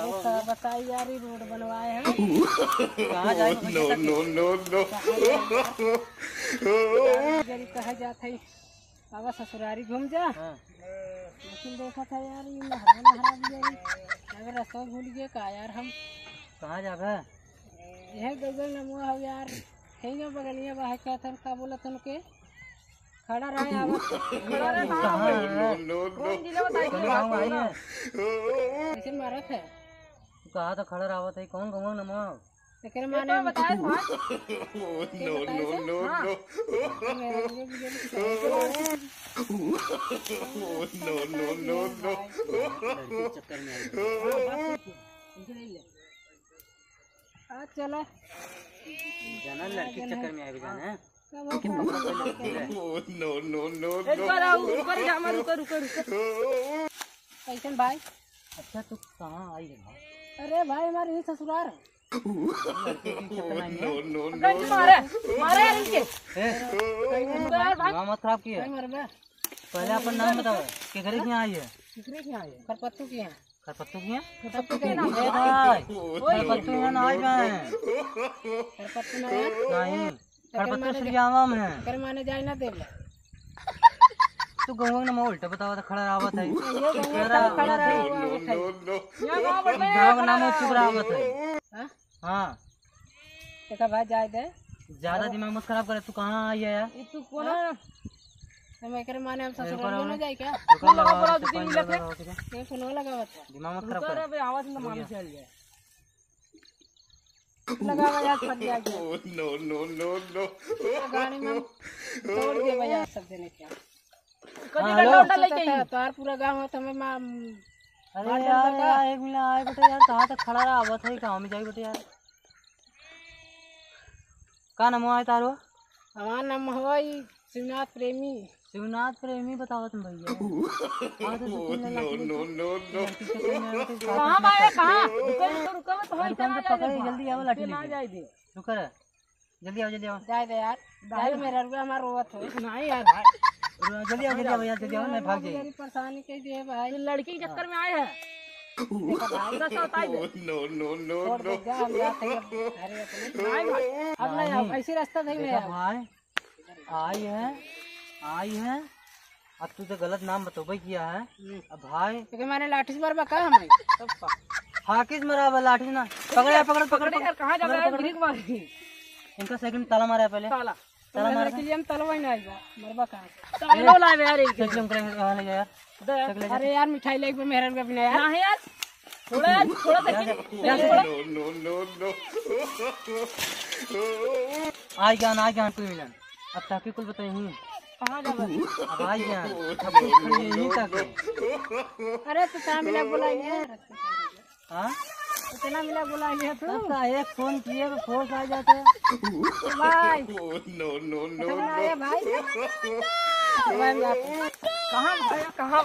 बताइए यार, ये रोड बनवाए हैं कहाँ जाएंगे? नो नो नो नो कहा जाता है बाबा ससुरारी घूम जा। लेकिन देखा था यार ये नहरा अगर रास्ता भूल गए का यार। हम कहाँ जाबे? यह गगन नमुआ हो यार, है बगलिया बाहर क्या था, का बोला था उनके खड़ा रहे आवत खड़ा रहे कैसे मारत है। कहा तो खड़ा रावत है, कौन घूमो नमो लेकिन माने बताया था no no no no no no no no चक्कर में आज चला जाना, लड़की चक्कर में आएगा जाना। नो नो नो कैसन भाई? अच्छा तू कहाँ आई है भाई? अरे भाई हमारे ये ससुराल है। नो नो मत खराब किया। पहले अपन नाम बताओ, किधर की आई है? खरपत्तू की है। खरपत्तू की है? खरपत्तू के नाम खरपत्तू है ना खरपत्तू नहीं, खरपत्तू श्रीयामा में है। कर माने जाए ना देव तू गंगा ना उल्टा बतावा तो खड़ा रावत है। खड़ा रहा गाँव का नाम चुप रावत है। हाँ देखा भाई जाए दे, ज्यादा दिमाग मत खराब करे। तू कहाँ आई है यार? तू कौन है? मैं करे माने हम ससुराल में जाए क्या? फोन लगा पड़ा 2-3 मिनट में फोन लगा बता दिमाग मत खराब कर। आवाज में मामी चल गया लगा यार फट गया। नो नो नो नो गाड़ी में तोड़ दे भैया सब देने क्या तार पूरा गाँव है तुम्हें अरे यार एक मिनट आए बेटे यार, कहाँ तक खड़ा रहा आवत है, कहाँ में जाए बेटे यार? का नाम है तारो? हमारा नाम है शिवनाथ प्रेमी। शिवनाथ प्रेमी बताओ तुम भैया। कहाँ भाई कहाँ? पकड़े जल्दी आओ, लाठी लेके रुक रे, जल्दी आओ जाए दे यार। जाए मेरा रुपया हमारा रोवत है नहीं यार जल्दी आओ यार, जल्दी आओ, मैं भाग जाए। परेशानी कैसे है भाई? लड़की के चक्कर में आए हैं। नो नो नो नो अब नहीं ऐसी रास्ता नहीं है भाई। आई है अब तू तो गलत नाम बतोबे किया है। अब भाई क्योंकि मैंने लाठी मार बका हमें हाकिस मरा लाठी ना पकड़ कहाँ जा रहा है? इनका सेकंड ताला मारा है पहले। ताला मार के लिए हम तलवा नहीं आएगा मरबा कहाँ ताला लाए यार एक चल करेंगे कहाँ ले जा यार? अरे यार मिठाई लेके मेहर का बिना यार नहीं यार थोड़ा नो नो नो आई ज्ञान तू मिलन अब ताकि कुल बताइए कहाँ जा अब आई ज्ञान यहीं तक। अरे तो कहाँ मिला बुलाइए? हाँ इतना मिला बुलाइए तू एक फोन किए तो फोर्स आ जाते भाई। नो नो नो भाई कहाँ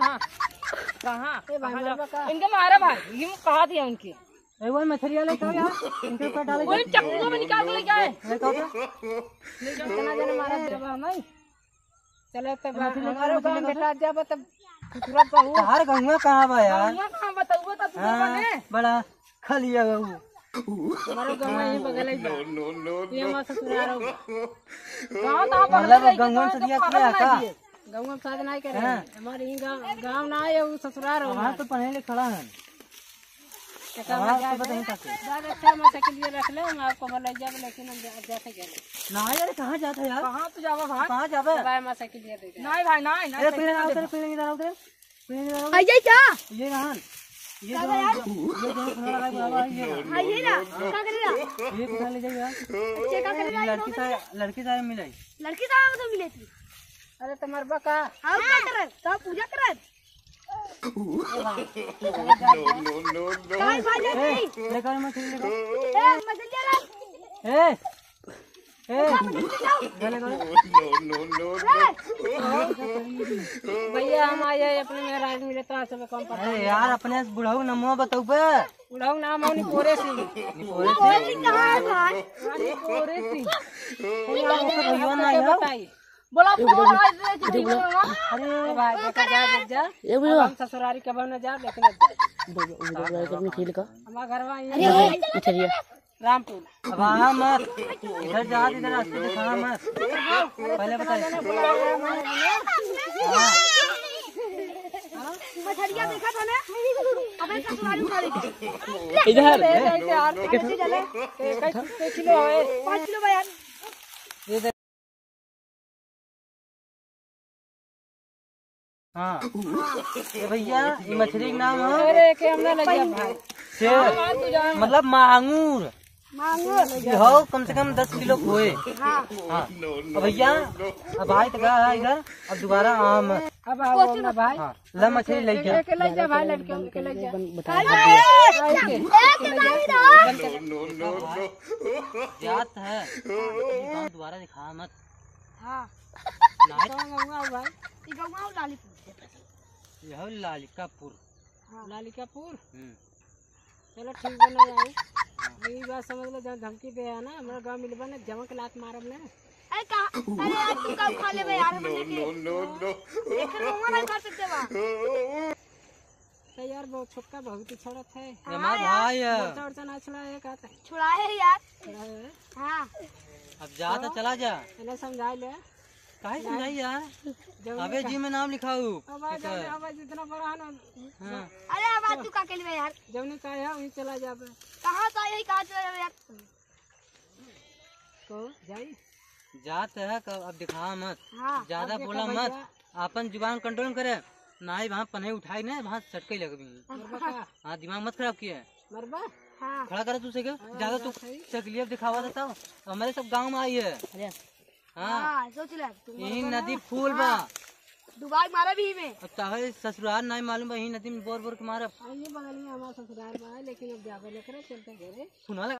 इनके मारा भाई ये कहा दिया उनकी वही मछलियाँ ले यार इनके ऊपर डाले वही चक्कू में निकाल के लेके आए। कितना जन मारा देवा नहीं चले तब हमारे गांव बेटा जब तब तुरंत बहु तार गंगा कहाँ बा यार? कहाँ बताऊँ तब तुमने बड़ा खलिया बहू हमारे गांव में ही बगल ही बा ये मत सुना रहो गाँव मतलब गंगा से दिया क्या का गाँव में शादी नहीं करे हमारे ही गाँव ना है वो ससुराल हो। वहाँ तो पढ़ने ले खड़ा है साइकिल लिए रख ले हम आपको ले जाए लेकिन हम जाते गए ना यार। कहाँ जाता यार? कहाँ तो जावा भाई? कहाँ जावे? भाई साइकिल लिए दे नहीं भाई नहीं अरे पीने आओ तेरे पीने इधर आओ तेरे आइए क्या ये रहन ये जो खाना लगा बाबा ये आइए ना क्या करेगा? ये कुछ ले जाइए यार। अच्छा क्या करेगा? लड़की सारे मिले लड़की साहब तो मिले थी। अरे तुम्हारे बका हम क्या करे तो पूजा करे नो नो नो काय भाई लेकर मछली लेकर ए मछली ला नो नो भैया हम आए अपने मेरा आदमी मिले तो सब कम पता। अरे यार अपने बुढ़ाऊ नमो बताऊ पे बुढ़ाऊ नाम है निपोरे सिंह। कहाँ है भाई? निपोरे सिंह भैया ना बताइए बोला फोन अरे भाई देखा जा देख जा अब हम ससुरारी कब न जा लेकिन अब जा हमारा घर वहाँ रामपुर। अब आ मत, इधर जा, इधर रास्ते दिखा मत, पहले बता। मछलियाँ देखा था ना अपने ससुराली उठा लेके इधर किलो है 5 किलो यार। हाँ ये भैया ये मछली का नाम है अरे के हमने लग गया भाई शेर, मतलब मांगूर। ये हो कम से कम 10 किलो खोए। हाँ अब भैया अब भाई तक है इधर, अब दोबारा आम। अब आओ ना भाई। हाँ ला मछली ले जा, के ले जा भाई, लड़के के ले जा। जात है गाँव दोबारा दिखा मत। हाँ नाइट भाई ये गाँव लालीपुर। यह है लालिकापुर। लालिकापुर हम्म। चलो ठीक बना जाए। यही बात समझ लो, जब धमकी दे है ना हमारा गाँव मिलबा ना जमक लात मारब ना। अरे कहाँ, अरे यार तू कब खा ले बे यार हम लेके एक रोमा नहीं कर सकते बा। तो यार बहुत छोटका बहुत ही छोड़त है। हमारा भाई है। चौड़चा ना छुड़ा है कहता है। छुड़ा है यार। छुड़ा है। हाँ अब जा तो चला जा, इन्हें समझा ले। काहे समझाई यार, जब अबे जी में नाम लिखाऊ। अब जितना बड़ा है ना हाँ अरे अब तू का के लिए यार जब नहीं कहा है वहीं चला जाबे। कहाँ तो यही कहाँ चला जाए यार। तो जाई जात है अब दिखा मत, हाँ ज्यादा बोला मत, अपन जुबान कंट्रोल करे ना ही वहाँ पने उठाई ना वहाँ सटके लग भी। हाँ दिमाग मत खराब किया, मरबा। हाँ खड़ा करे तू से ज्यादा तू तकलीफ दिखावा देता हूँ। हमारे सब गाँव में आई है। हाँ हाँ सोच ले यही नदी फूल बा, दुबार मारा भी में। अब ताहे ससुराल नहीं मालूम बा, यही नदी में बोर बोर के मारा। ये बगल में हमारा ससुराल में है, लेकिन अब जाबे लेकर चलते घरे सुना लगा।